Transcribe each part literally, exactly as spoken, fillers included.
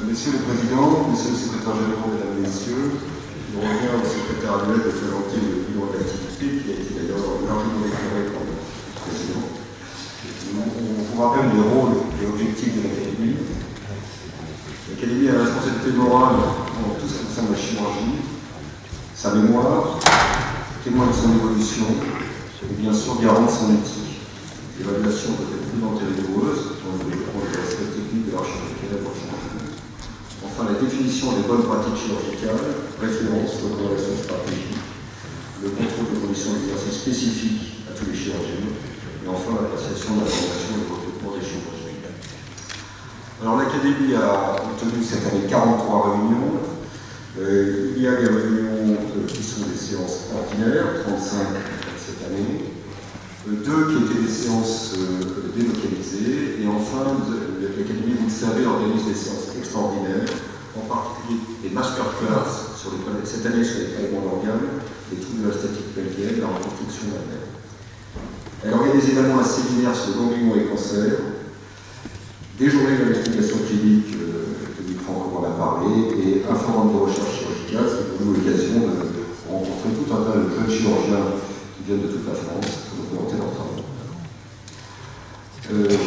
Monsieur le Président, Monsieur le Secrétaire Général, Mesdames, Messieurs, je reviens au secrétaire annuel de présenter le bilan d'activité qui a été d'ailleurs largement éclairé par le Président. On vous rappelle les rôles et objectifs de l'Académie. L'Académie a la responsabilité morale en tout ce qui concerne la chirurgie, sa mémoire, témoin de son évolution et bien sûr garant de son éthique. L'évaluation doit être prudente et rigoureuse dans le développement de l'aspect technique de l'arche chirurgicale pour changer. Enfin, la définition des bonnes pratiques chirurgicales, référence aux relations stratégiques, le contrôle des conditions d'exercice spécifiques à tous les chirurgiens, et enfin l'appréciation de la formation et le recrutement des chirurgiens. Alors l'Académie a tenu cette année quarante-trois réunions. Euh, il y a des réunions euh, qui sont des séances ordinaires, trente-cinq cette année, euh, deux qui étaient des séances euh, délocalisées, et enfin l'Académie, vous le savez, organise des séances extraordinaires, en particulier des masterclass sur les, cette année sur les prélèvements d'organes, les troubles de la statique pelvienne, la reconstruction mammaire. Elle organise également un séminaire sur le ganglion et cancer, des journées d'investigation clinique, euh, Dominique Franco en a parlé, et un forum de recherche chirurgicale, c'est pour nous l'occasion de rencontrer tout un tas de jeunes chirurgiens qui viennent de toute la France pour nous présenter leur travail. Euh,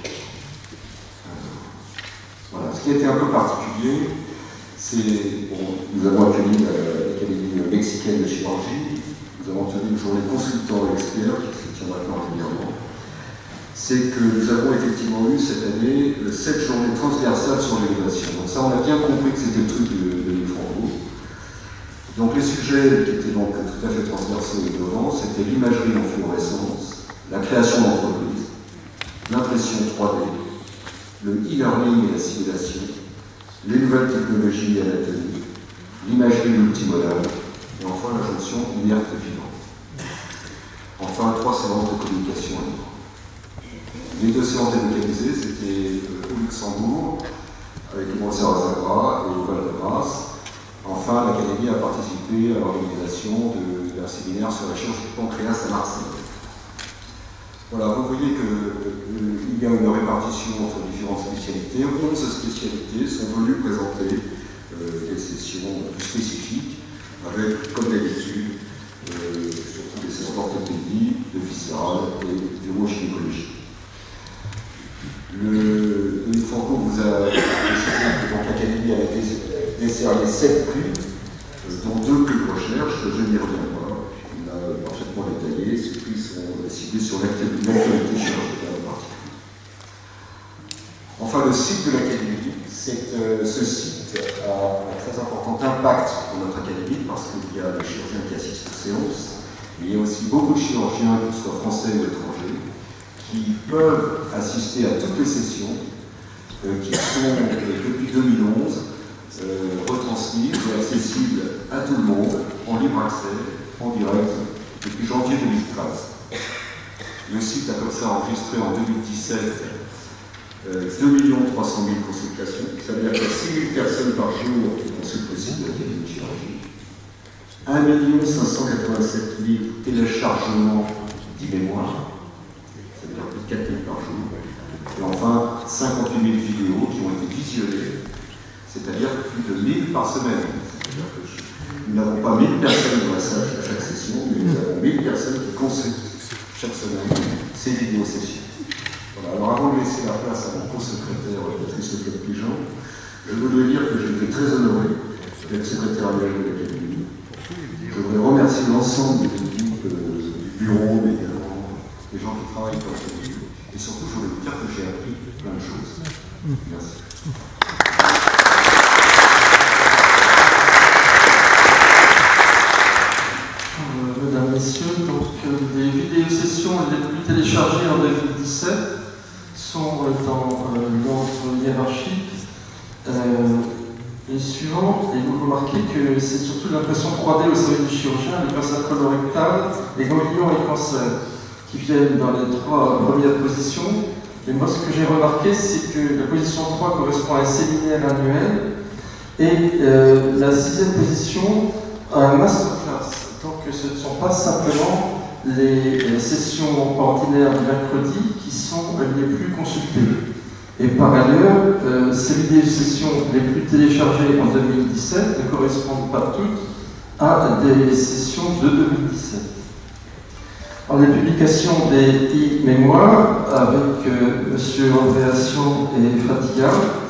voilà. Ce qui a été un peu particulier, c'est bon, nous avons accueilli l'Académie mexicaine de chirurgie, nous avons tenu une journée consultant experts qui se tient maintenant régulièrement. C'est que nous avons effectivement eu cette année sept journées transversales sur l'innovation. Donc ça, on a bien compris que c'était le truc de, de Dominique Franco. Donc les sujets qui étaient donc tout à fait transversaux et innovants, c'était l'imagerie en fluorescence, la création d'entreprises, l'impression trois D, le e-learning et la simulation, les nouvelles technologies et l'anatomie, l'imagerie multimodale, et enfin la jonction inerte-vivante. Enfin, trois séances de communication à l'écran. Les deux séances délocalisées, c'était au Luxembourg, avec le professeur Azabra et le Val de Grâce. Enfin, l'Académie a participé à l'organisation d'un séminaire sur la chirurgie du pancréas à Marseille. Voilà, vous voyez qu'il euh, y a une répartition entre différentes spécialités. onze spécialités sont venues présenter euh, des sessions plus spécifiques, avec, comme d'habitude, euh, surtout des séances d'orthopédie, de viscérale et d'hémogynécologie. Le Dominique Franco vous a précisé que l'Académie avait décerné sept prix, dont deux prix de recherche, je n'y reviens pas, on a parfaitement détaillé, ces prix sont ciblés sur l'actualité chirurgicale en particulier. Enfin, le site de l'Académie, euh, ce site a un très important impact pour notre Académie, parce qu'il y a des chirurgiens qui assistent aux séances, mais il y a aussi beaucoup de chirurgiens, qu'ils soient français ou étrangers, qui peuvent assister à toutes les sessions euh, qui sont, euh, depuis deux mille onze, euh, retransmises et accessibles à tout le monde, en libre accès, en direct, depuis janvier deux mille treize. Le site a comme ça enregistré en deux mille dix-sept euh, deux millions trois cent mille consultations, ça veut dire qu'il y a six mille personnes par jour qui consultent le site de l'Académie de chirurgie, un million cinq cent quatre-vingt-sept mille téléchargements d'e-mémoire, plus de quatre mille par jour, et enfin cinquante-huit mille vidéos qui ont été visionnées, c'est-à-dire plus de mille par semaine. C'est-à-dire que je, nous n'avons pas mille personnes dans la salle à chaque session, mais nous avons mille personnes qui consultent chaque semaine ces vidéos-sessions. Voilà. Alors avant de laisser la place à mon co-secrétaire Patrice Lefebvre-Pigeon, je voudrais dire que j'ai été très honoré d'être secrétaire annuel de l'Académie. Je voudrais remercier l'ensemble des équipes euh, du bureau, mais également les gens qui travaillent pour l'Académie. Et surtout, je voulais vous dire que j'ai appris plein de choses. Merci. Euh, mesdames, Messieurs, donc euh, les vidéos-sessions les plus téléchargées en deux mille dix-sept sont euh, dans euh, l'ordre hiérarchique euh, les suivants, et vous remarquez que c'est surtout l'impression trois D au service du chirurgien, les passages colorectales, les ganglions et les cancers qui viennent dans les trois premières positions. Et moi, ce que j'ai remarqué, c'est que la position trois correspond à un séminaire annuel et euh, la sixième position à un masterclass. Donc, ce ne sont pas simplement les, les sessions ordinaires du mercredi qui sont les plus consultées. Et par ailleurs, euh, ces vidéos-sessions les plus téléchargées en deux mille dix-sept ne correspondent pas toutes à des sessions de deux mille dix-sept. Alors, les publications des e-mémoires avec euh, M. Andréation et Fatia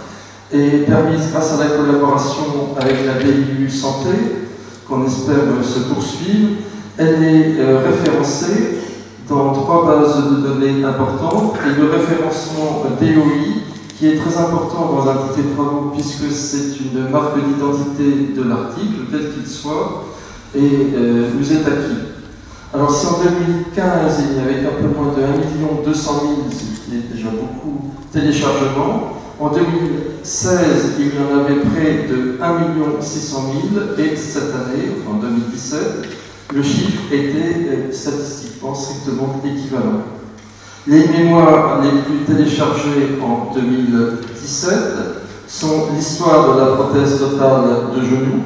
est permise grâce à la collaboration avec la B I U Santé, qu'on espère euh, se poursuivre. Elle est euh, référencée dans trois bases de données importantes et le référencement D O I, qui est très important dans un titre de travaux puisque c'est une marque d'identité de l'article, quel qu'il soit, et euh, nous est acquis. Alors si en deux mille quinze il y avait un peu moins de un million deux cent mille, ce qui est déjà beaucoup, téléchargements, en deux mille seize il y en avait près de un million six cent mille et cette année, en deux mille dix-sept, le chiffre était statistiquement strictement équivalent. Les mémoires les plus téléchargées en deux mille dix-sept sont l'histoire de la prothèse totale de genou,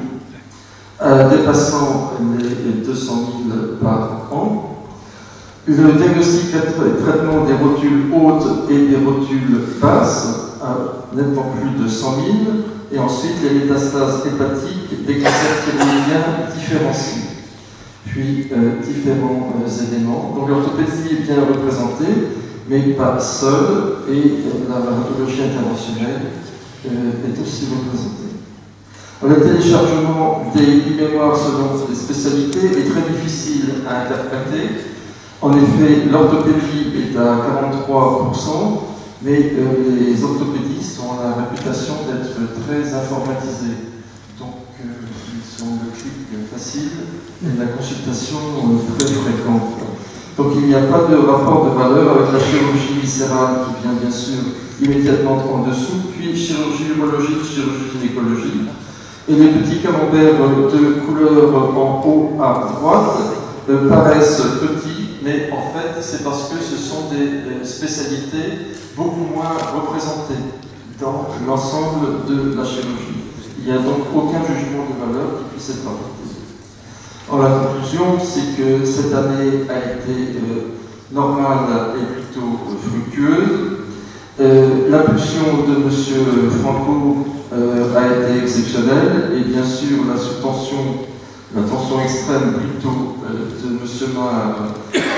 euh, dépassant les deux cent mille par an, le diagnostic et traitement des rotules hautes et des rotules basses, à nettement plus de cent mille, et ensuite les métastases hépatiques des cancers thyroïdiens différenciés. Puis euh, différents euh, éléments. Donc l'orthopédie est bien représentée, mais pas seule, et euh, la radiologie interventionnelle euh, est aussi représentée. Alors, le téléchargement des e-mémoires selon les spécialités est très difficile à interpréter. En effet, l'orthopédie est à quarante-trois pour cent, mais euh, les orthopédistes ont la réputation d'être très informatisés. Donc, euh, ils sont le clic facile et la consultation euh, très fréquente. Donc, il n'y a pas de rapport de valeur avec la chirurgie viscérale qui vient bien sûr immédiatement en dessous, puis chirurgie urologique, chirurgie gynécologique. Et les petits camemberts de couleur en haut à droite euh, paraissent petits, mais en fait, c'est parce que ce sont des euh, spécialités beaucoup moins représentées dans l'ensemble de la chirurgie. Il n'y a donc aucun jugement de valeur qui puisse être apporté. En la conclusion, c'est que cette année a été euh, normale et plutôt euh, fructueuse. Euh, L'impulsion de M. Franco euh, a été exceptionnelle et bien sûr la sous-tension, la tension extrême plutôt euh, de M. Maher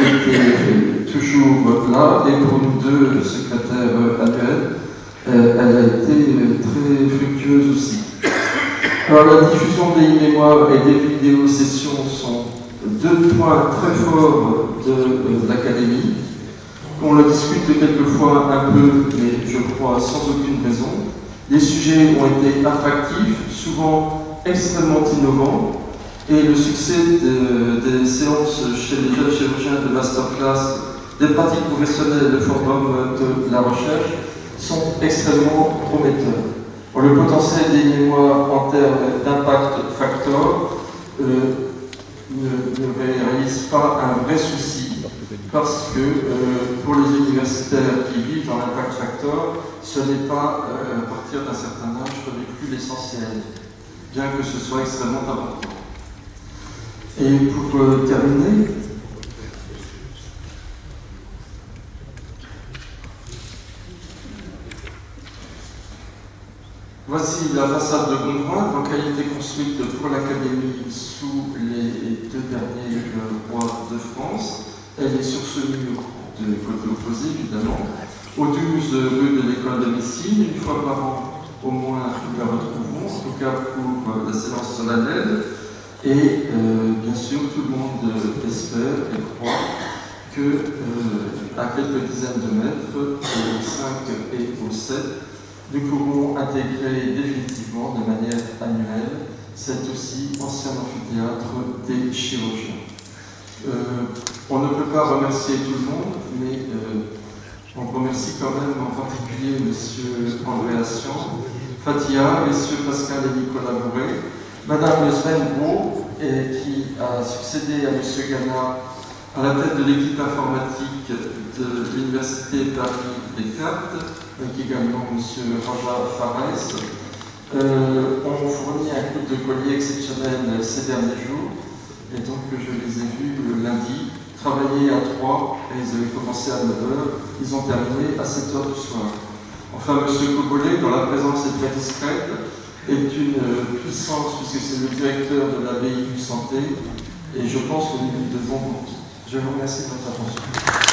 était toujours là et pour nous deux secrétaires annuels, euh, elle a été très fructueuse aussi. Alors la diffusion des e-mémoires et des vidéos-sessions sont deux points très forts de, de l'Académie. On le discute quelquefois un peu, mais je crois sans aucune raison. Les sujets ont été attractifs, souvent extrêmement innovants, et le succès de, des séances chez les jeunes chirurgiens de masterclass, des pratiques professionnelles de forum de la recherche sont extrêmement prometteurs. Pour le potentiel des mémoires en termes d'impact factor euh, ne, ne réalise pas un vrai souci parce que euh, pour les universitaires qui vivent dans l'impact factor, ce n'est pas euh, à partir d'un certain âge ce n'est plus l'essentiel, bien que ce soit extrêmement important. Et pour euh, terminer, voici la façade de Gondrin, donc elle a été construite pour l'Académie sous les deux derniers rois de France. Elle est sur ce mur de côté opposé, évidemment, au douze rue de l'École de médecine. Une fois par an, au moins, nous la retrouvons, en tout cas pour la séance solennelle. Et euh, bien sûr, tout le monde espère et croit que, euh, à quelques dizaines de mètres, au cinq et au sept, nous pourrons intégrer définitivement de manière annuelle cet aussi ancien amphithéâtre des chirurgiens. Euh, on ne peut pas remercier tout le monde, mais euh, on remercie quand même en particulier M. Andréation, Fatia, M. Pascal et Nicolas Bourré, Mme Sven Gros, qui a succédé à M. Gana à la tête de l'équipe informatique de l'Université Paris-Descartes, avec également M. Raja Fares. Euh, on fournit un groupe de colliers exceptionnel ces derniers jours, et donc je les ai vus le lundi travailler à trois, et ils avaient commencé à neuf heures, ils ont terminé à sept heures du soir. Enfin, M. Cobollet, dont la présence est très discrète, est une puissance, puisque c'est le directeur de l'abbaye du Santé, et je pense que nous lui devons beaucoup. Je vous remercie de votre attention.